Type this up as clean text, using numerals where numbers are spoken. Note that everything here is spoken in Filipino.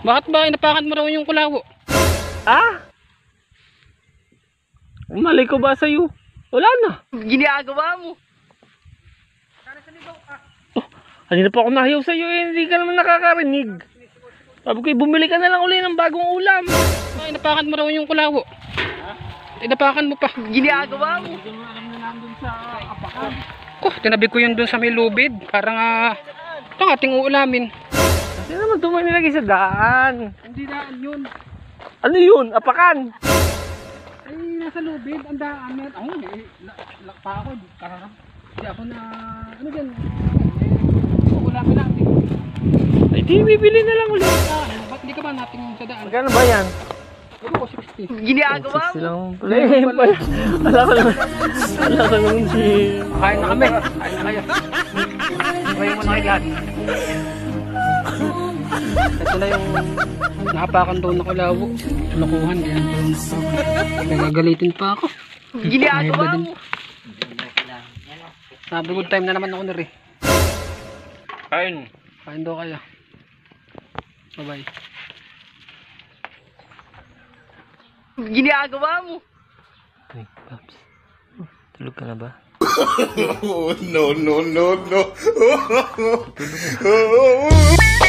Bakit ba inapakan mo raw yung kulawo? Ah? Mali ko ba sa'yo? Wala na. Ginagawa mo. Oh, kanina pa ako nahiyaw sa'yo eh. Hindi ka naman nakakarinig. Sabi ko, bumili ka na lang uli ng bagong ulam. Bakit inapakan mo raw yung kulawo? Inapakan mo pa. Ginagawa mo. Tinabi ko yun dun sa may lubid. Parang ito ang ating uulamin. Kasi naman ito may nilagay sa daan. Hindi daan yun. Ano yun? Apakan? Ay, nasa lubid. Ang daan. Ako, lakpa ako. Kararap. Hindi ako na, ano dyan? Uulamin natin. Ay, di bibili na lang ulit. Ba't hindi ka ba natin sa daan? Magkano ba yan? Ano ko, 60. Ginagawa mo. Silang wala ka naman. Wala ka naman si... Kain na kami. Kain na kayo. Kain mo na kayo lahat. Ito na yung nakapakan doon na kulawo. Lokohan. Nagagalitin pa ako. Ginagawa mo. Sabi good time na naman ako na rin. Kain. Kain daw kayo. Bye bye. Ginagawa mo. Uy, Paps. Tulog ka na ba? Oh, no, no, no, no.